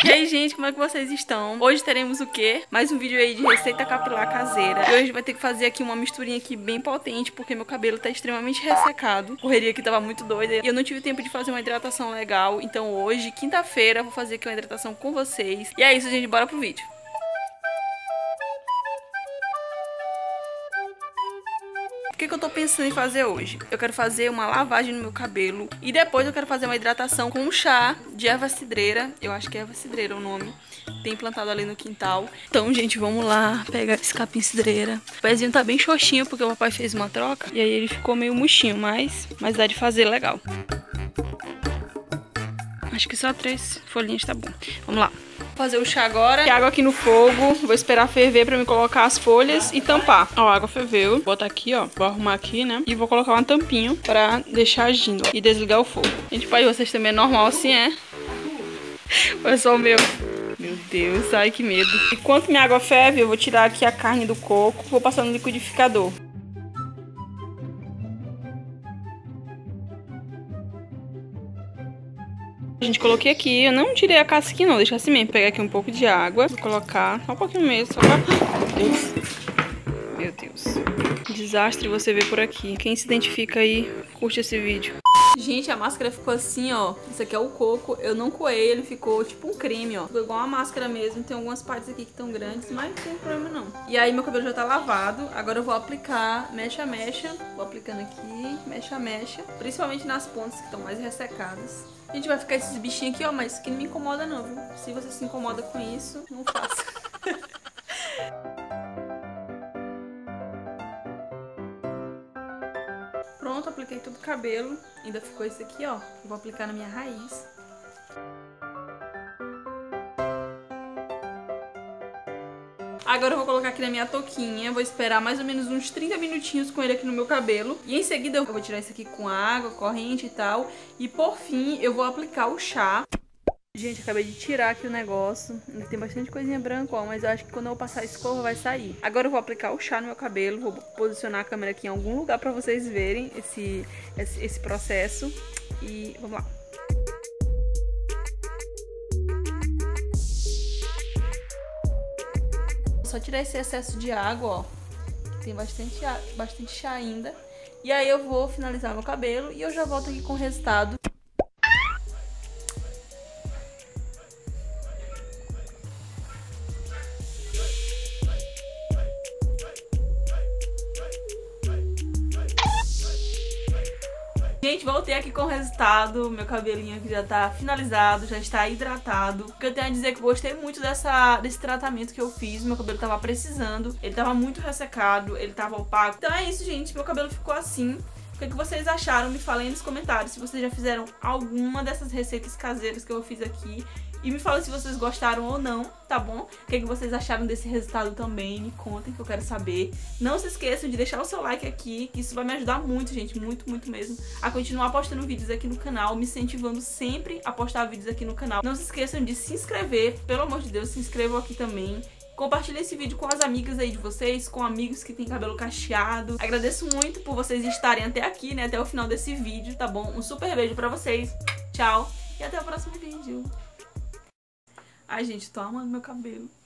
E aí, gente, como é que vocês estão? Hoje teremos o quê? Mais um vídeo aí de receita capilar caseira. E hoje a gente vai ter que fazer aqui uma misturinha aqui bem potente, porque meu cabelo tá extremamente ressecado. A correria aqui tava muito doida e eu não tive tempo de fazer uma hidratação legal. Então hoje, quinta-feira, vou fazer aqui uma hidratação com vocês. E é isso, gente, bora pro vídeo. O que eu tô pensando em fazer hoje? Eu quero fazer uma lavagem no meu cabelo e depois eu quero fazer uma hidratação com um chá de erva cidreira. Eu acho que é erva cidreira o nome. Tem plantado ali no quintal. Então, gente, vamos lá pegar esse capim cidreira. O pezinho tá bem xoxinho porque o papai fez uma troca e aí ele ficou meio murchinho, mas dá de fazer legal. Acho que só 3 folhinhas tá bom. Vamos lá. Vou fazer o chá agora. Tem água aqui no fogo. Vou esperar ferver pra me colocar as folhas e tampar. Ó, a água ferveu. Vou botar aqui, ó. Vou arrumar aqui, né? E vou colocar uma tampinha pra deixar agindo. E desligar o fogo. Gente, pai, vocês também é normal assim, é? Ou é só o meu? Meu Deus, ai que medo. Enquanto minha água ferve, eu vou tirar aqui a carne do coco. Vou passar no liquidificador. Gente, coloquei aqui, eu não tirei a casquinha não, deixa assim mesmo. Vou pegar aqui um pouco de água, vou colocar só um pouquinho mesmo, só pra... Meu Deus. Desastre você vê por aqui. Quem se identifica aí, curte esse vídeo. Gente, a máscara ficou assim, ó. Isso aqui é o coco, eu não coei, ele ficou tipo um creme, ó. Ficou igual uma máscara mesmo, tem algumas partes aqui que estão grandes, mas não tem problema não. E aí meu cabelo já tá lavado, agora eu vou aplicar mecha a mecha. Vou aplicando aqui, mecha a mecha. Principalmente nas pontas que estão mais ressecadas. A gente vai ficar esses bichinhos aqui, ó, mas isso aqui não me incomoda não, viu? Se você se incomoda com isso, não faça. Pronto, apliquei todo o cabelo. Ainda ficou esse aqui, ó. Vou aplicar na minha raiz. Agora eu vou colocar aqui na minha touquinha. Vou esperar mais ou menos uns 30 minutinhos com ele aqui no meu cabelo. E em seguida eu vou tirar isso aqui com água, corrente e tal. E por fim eu vou aplicar o chá. Gente, acabei de tirar aqui o negócio. Ainda tem bastante coisinha branca, ó, mas eu acho que quando eu passar a escova vai sair. Agora eu vou aplicar o chá no meu cabelo. Vou posicionar a câmera aqui em algum lugar pra vocês verem esse processo. E vamos lá. Só tirar esse excesso de água, ó. Que tem bastante chá ainda. E aí eu vou finalizar meu cabelo e eu já volto aqui com o resultado. Gente, voltei aqui com o resultado. Meu cabelinho aqui já tá finalizado, já está hidratado. O que eu tenho a dizer é que eu gostei muito desse tratamento que eu fiz. Meu cabelo tava precisando, ele tava muito ressecado, ele tava opaco. Então é isso, gente, meu cabelo ficou assim. O que vocês acharam? Me falem aí nos comentários se vocês já fizeram alguma dessas receitas caseiras que eu fiz aqui. E me falem se vocês gostaram ou não, tá bom? O que vocês acharam desse resultado também, me contem que eu quero saber. Não se esqueçam de deixar o seu like aqui, que isso vai me ajudar muito, gente, muito, muito mesmo, a continuar postando vídeos aqui no canal, me incentivando sempre a postar vídeos aqui no canal. Não se esqueçam de se inscrever, pelo amor de Deus, se inscrevam aqui também. Compartilhe esse vídeo com as amigas aí de vocês, com amigos que têm cabelo cacheado. Agradeço muito por vocês estarem até aqui, né, até o final desse vídeo, tá bom? Um super beijo pra vocês, tchau e até o próximo vídeo. Ai, gente, tô amando meu cabelo.